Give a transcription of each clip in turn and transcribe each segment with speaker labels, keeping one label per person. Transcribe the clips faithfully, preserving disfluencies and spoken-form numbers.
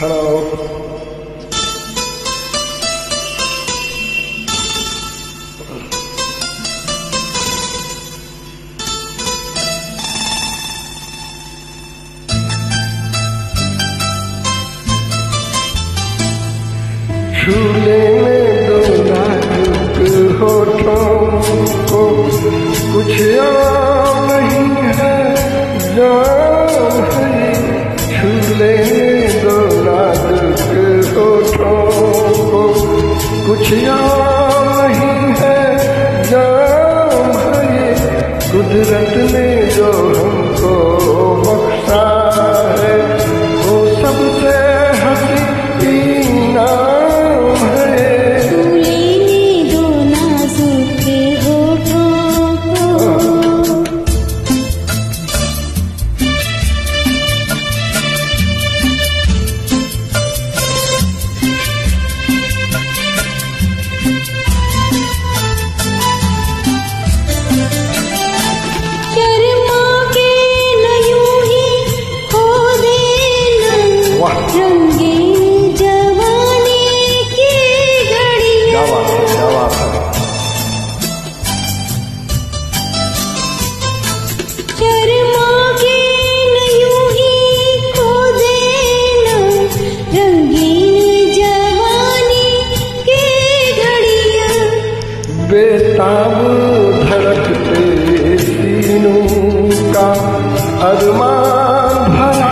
Speaker 1: Hello. छू लेने दो नाजुक होठों को, कुछ और नहीं है जान है। छू लेने दो नाजुक होठों को, कुछ और नहीं है जान है। कुदरत ने जो हमको बख्शा है वो सबसे हसीन नाम है।
Speaker 2: रंगीन जवानी की घड़ियां, शर्मा के यूं ही खो देना। रंगीन जवानी की घड़ियां,
Speaker 1: बेताब धड़कते सीनों का अरमान भरा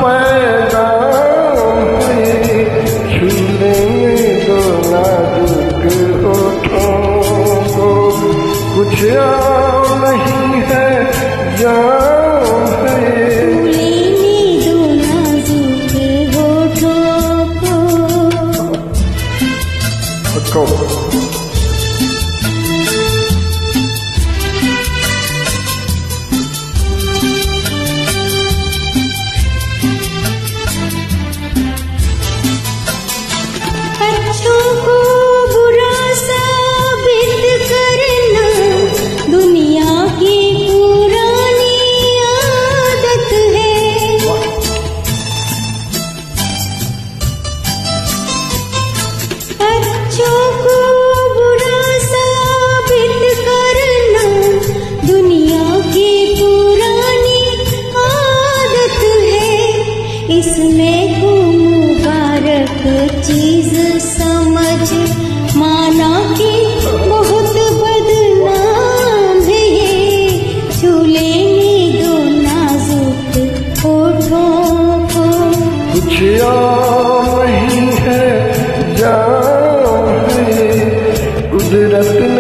Speaker 1: पैगाम है। छू लेने दो नाजुक होठों को, कुछ और नहीं है जान है।
Speaker 2: लेने दो नाजुक होठों को। अच्छों को बुरा साबित करना दुनिया की पुरानी आदत है। अच्छों को बुरा साबित करना दुनिया की पुरानी आदत है। इसमें को मुबारक चीज समझ माना कि बहुत बदनाम है ये। छू लेने दो नाजुक होठों को,
Speaker 1: कुछ और नहीं है जान है। कुदरत